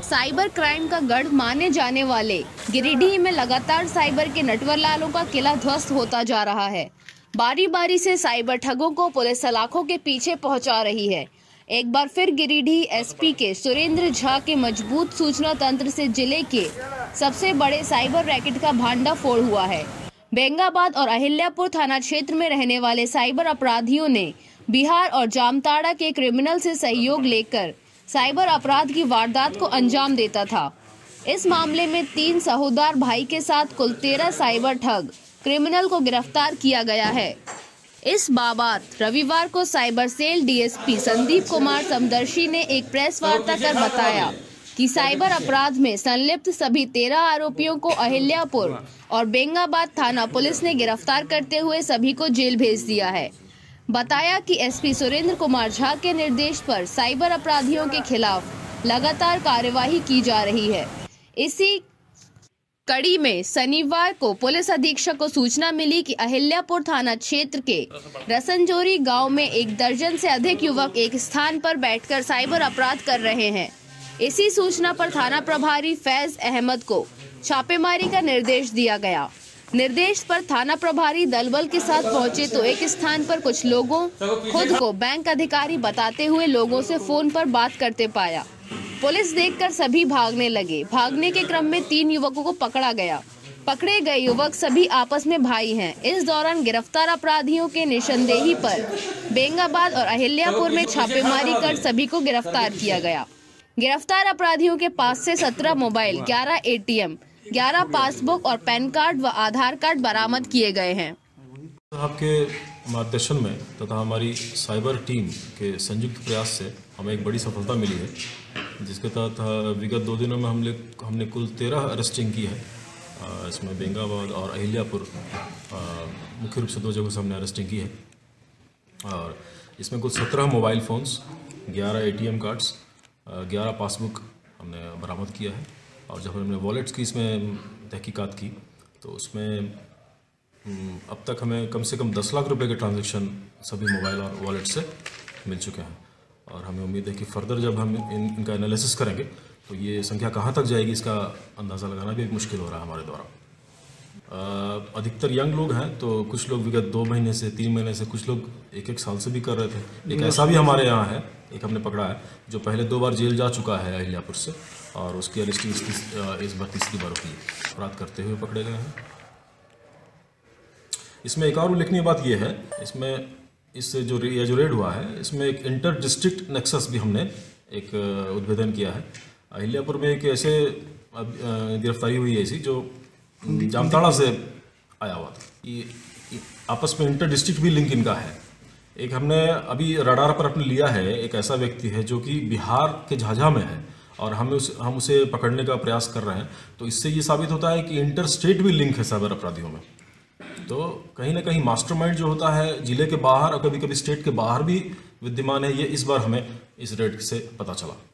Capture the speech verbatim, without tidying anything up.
Cyber crime का गढ़ माने जाने वाले गिरिडीह में लगातार साइबर के नटवरलालों का किला ध्वस्त होता जा रहा है। बारी बारी से साइबर ठगों को पुलिस सलाखों के पीछे पहुंचा रही है। एक बार फिर गिरिडीह एसपी के सुरेंद्र झा के मजबूत सूचना तंत्र से जिले के सबसे बड़े साइबर रैकेट का भांडाफोड़ हुआ है। बेंगाबाद और अहिल्यापुर थाना क्षेत्र में रहने वाले साइबर अपराधियों ने बिहार और जामताड़ा के क्रिमिनल से सहयोग लेकर साइबर अपराध की वारदात को अंजाम देता था। इस मामले में तीन सहोदर भाई के साथ कुल तेरह साइबर ठग क्रिमिनल को गिरफ्तार किया गया है। इस बाबत रविवार को cyber cell DSP Sandeep Kumar Samdarshi ने एक प्रेस वार्ता कर बताया कि साइबर अपराध में संलिप्त सभी तेरह आरोपियों को अहिल्यापुर और बेंगाबाद थाना पुलिस ने गिरफ्तार करते हुए सभी को जेल भेज दिया है। बताया कि एसपी सुरेंद्र कुमार झा के निर्देश पर साइबर अपराधियों के खिलाफ लगातार कार्यवाही की जा रही है। इसी कड़ी में शनिवार को पुलिस अधीक्षक को सूचना मिली कि अहिल्यापुर थाना क्षेत्र के रसनजोरी गांव में एक दर्जन से अधिक युवक एक स्थान पर बैठकर साइबर अपराध कर रहे हैं। इसी सूचना पर थाना प्रभारी फैज अहमद को छापेमारी का निर्देश दिया गया। निर्देश पर थाना प्रभारी दलबल के साथ पहुंचे तो एक स्थान पर कुछ लोगों खुद को बैंक अधिकारी बताते हुए लोगों से फोन पर बात करते पाया। पुलिस देखकर सभी भागने लगे। भागने के क्रम में तीन युवकों को पकड़ा गया। पकड़े गए युवक सभी आपस में भाई हैं। इस दौरान गिरफ्तार अपराधियों के निशानदेही पर बेंगाबाद और अहिल्यापुर में छापेमारी कर सभी को गिरफ्तार किया गया। गिरफ्तार अपराधियों के पास से सत्रह मोबाइल, ग्यारह एटीएम, ग्यारह पासबुक और पैन कार्ड व आधार कार्ड बरामद किए गए हैं। आपके मार्गदर्शन में तथा हमारी साइबर टीम के संयुक्त प्रयास से हमें एक बड़ी सफलता मिली है, जिसके तहत विगत दो दिनों में हमने हमने कुल तेरह अरेस्टिंग की है। इसमें बेंगाबाद और अहिल्यापुर मुख्य रूप से दो जगहों से हमने अरेस्टिंग की है और इसमें कुल सत्रह मोबाइल फ़ोन्स, ग्यारह एटीएम कार्ड्स, ग्यारह पासबुक हमने बरामद किया है। और जब हमने वॉलेट्स की इसमें तहकीकात की तो उसमें अब तक हमें कम से कम दस लाख रुपए के ट्रांजैक्शन सभी मोबाइल और वॉलेट से मिल चुके हैं और हमें उम्मीद है कि फर्दर जब हम इन, इनका एनालिसिस करेंगे तो ये संख्या कहाँ तक जाएगी इसका अंदाज़ा लगाना भी मुश्किल हो रहा है हमारे द्वारा। अधिकतर यंग लोग हैं, तो कुछ लोग विगत दो महीने से तीन महीने से, कुछ लोग एक एक साल से भी कर रहे थे। एक ऐसा भी हमारे यहाँ है, एक हमने पकड़ा है जो पहले दो बार जेल जा चुका है अहिल्यापुर से और उसकी अरेस्टिंग इस बार तीसरी बार की अपराध करते हुए पकड़े गए हैं। इसमें एक और उल्लेखनीय बात यह है, इसमें इससे जो यह जो रेड हुआ है इसमें एक इंटर डिस्ट्रिक्ट नेक्सस भी हमने एक उद्भेदन किया है। अहिल्यापुर में एक ऐसे गिरफ्तारी हुई है ऐसी जो जामताड़ा से आया हुआ था। ये आपस में इंटर डिस्ट्रिक्ट भी लिंक इनका है। एक हमने अभी रडार पर अपने लिया है, एक ऐसा व्यक्ति है जो कि बिहार के झाझा में है और हम उस हम उसे पकड़ने का प्रयास कर रहे हैं। तो इससे ये साबित होता है कि इंटर स्टेट भी लिंक है साइबर अपराधियों में। तो कहीं ना कहीं मास्टरमाइंड जो होता है जिले के बाहर और कभी कभी स्टेट के बाहर भी विद्यमान है, ये इस बार हमें इस रेड से पता चला।